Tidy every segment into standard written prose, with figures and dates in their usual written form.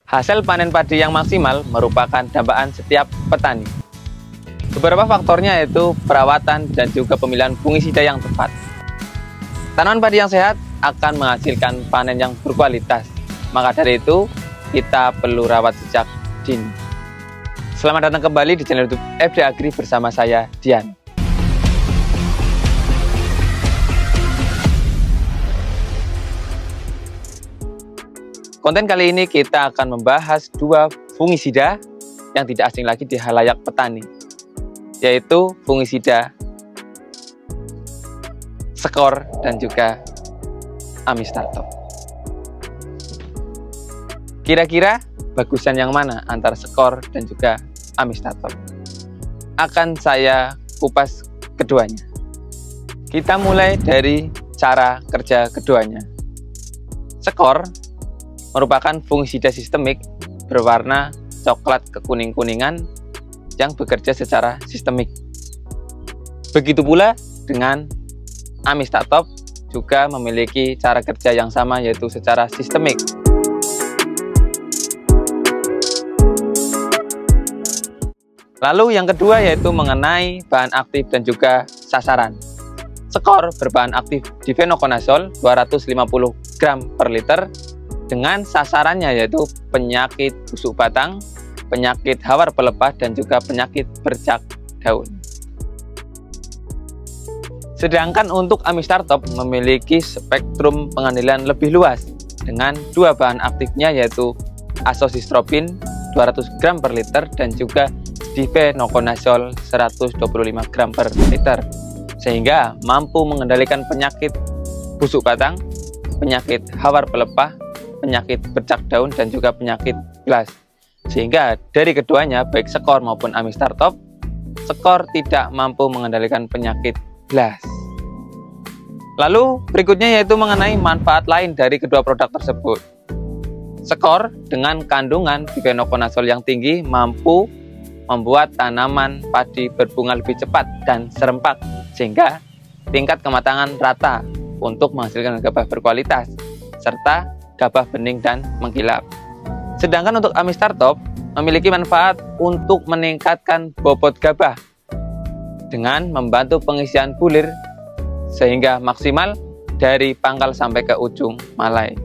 Hasil panen padi yang maksimal merupakan dambaan setiap petani. Beberapa faktornya yaitu perawatan dan juga pemilihan fungisida yang tepat. Tanaman padi yang sehat akan menghasilkan panen yang berkualitas. Maka dari itu, kita perlu rawat sejak dini. Selamat datang kembali di channel YouTube FD Agri bersama saya, Dian. Konten kali ini kita akan membahas dua fungisida yang tidak asing lagi di halayak petani, yaitu fungisida Skor dan juga Amistartop. Kira-kira bagusan yang mana antara Skor dan juga Amistartop? Akan saya kupas keduanya. Kita mulai dari cara kerja keduanya. Skor merupakan fungisida sistemik berwarna coklat kekuning-kuningan yang bekerja secara sistemik. Begitu pula dengan Amistartop juga memiliki cara kerja yang sama, yaitu secara sistemik. Lalu yang kedua yaitu mengenai bahan aktif dan juga sasaran. Skor berbahan aktif difenokonazol 250 gram per liter dengan sasarannya yaitu penyakit busuk batang, penyakit hawar pelepah, dan juga penyakit bercak daun. Sedangkan untuk Amistartop memiliki spektrum pengendalian lebih luas dengan dua bahan aktifnya yaitu Azosistropin 200 gram per liter dan juga difenokonazol 125 gram per liter, sehingga mampu mengendalikan penyakit busuk batang, penyakit hawar pelepah, penyakit bercak daun, dan juga penyakit blas. Sehingga dari keduanya, baik Skor maupun Amistartop, Skor tidak mampu mengendalikan penyakit blas. Lalu berikutnya yaitu mengenai manfaat lain dari kedua produk tersebut. Skor dengan kandungan difenokonazol yang tinggi mampu membuat tanaman padi berbunga lebih cepat dan serempak, sehingga tingkat kematangan rata untuk menghasilkan gabah berkualitas serta gabah bening dan mengkilap. Sedangkan untuk Amistartop memiliki manfaat untuk meningkatkan bobot gabah dengan membantu pengisian bulir sehingga maksimal dari pangkal sampai ke ujung malai.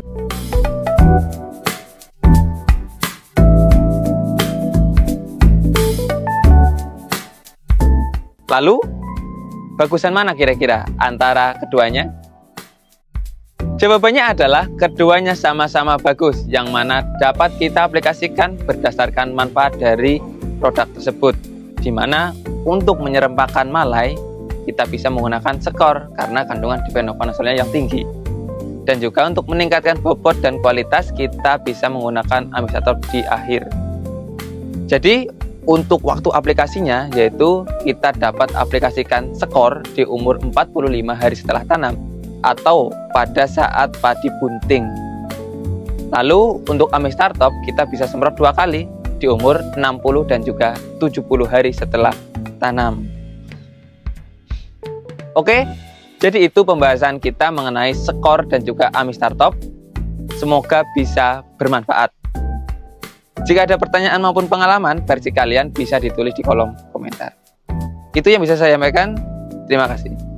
Lalu, bagusan mana kira-kira antara keduanya? Jawabannya adalah keduanya sama-sama bagus, yang mana dapat kita aplikasikan berdasarkan manfaat dari produk tersebut. Di mana untuk menyerempakkan malai, kita bisa menggunakan Skor karena kandungan difenokonazolnya yang tinggi. Dan juga untuk meningkatkan bobot dan kualitas, kita bisa menggunakan Amistartop di akhir. Jadi, untuk waktu aplikasinya, yaitu kita dapat aplikasikan Skor di umur 45 hari setelah tanam, atau pada saat padi bunting. Lalu untuk Amistartop kita bisa semprot 2 kali di umur 60 dan juga 70 hari setelah tanam. Oke, jadi itu pembahasan kita mengenai Skor dan juga Amistartop. Semoga bisa bermanfaat. Jika ada pertanyaan maupun pengalaman, versi kalian bisa ditulis di kolom komentar. Itu yang bisa saya sampaikan. Terima kasih.